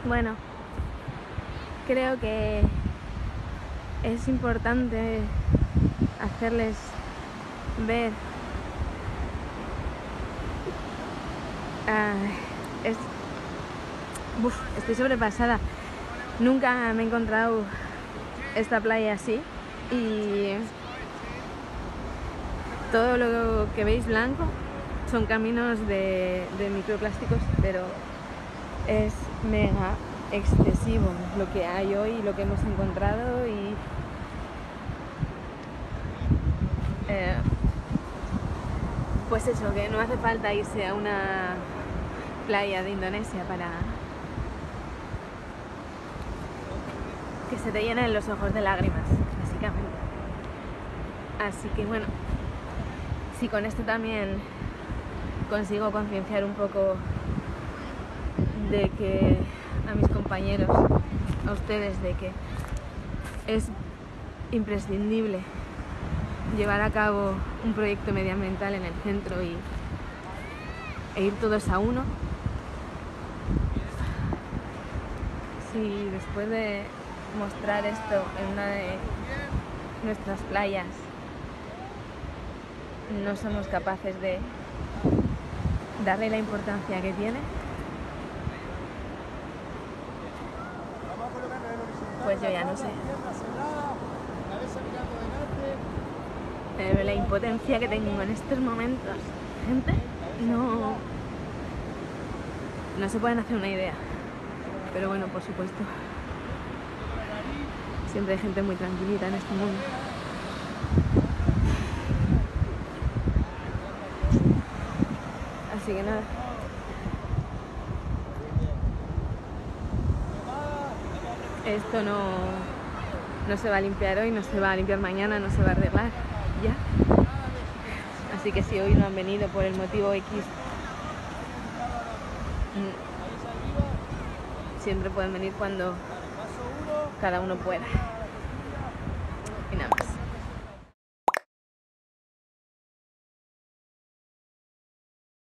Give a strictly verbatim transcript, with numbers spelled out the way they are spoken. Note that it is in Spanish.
Bueno, creo que es importante hacerles ver. Uh, es, uf, estoy sobrepasada. Nunca me he encontrado esta playa así y todo lo que veis blanco son caminos de, de microplásticos, pero es mega excesivo lo que hay hoy, lo que hemos encontrado y eh, pues eso, que no hace falta irse a una playa de Indonesia para que se te llenen los ojos de lágrimas, básicamente. Así que bueno, si con esto también consigo concienciar un poco de que a mis compañeros, a ustedes, de que es imprescindible llevar a cabo un proyecto medioambiental en el centro y, e ir todos a uno. Si después de mostrar esto en una de nuestras playas no somos capaces de darle la importancia que tiene, pues yo ya no sé. Pero la impotencia que tengo en estos momentos, gente, no, no se pueden hacer una idea. Pero bueno, por supuesto, siempre hay gente muy tranquilita en este mundo. Así que nada. Esto no, no se va a limpiar hoy, no se va a limpiar mañana, no se va a arreglar, ya. Así que si hoy no han venido por el motivo X, siempre pueden venir cuando cada uno pueda.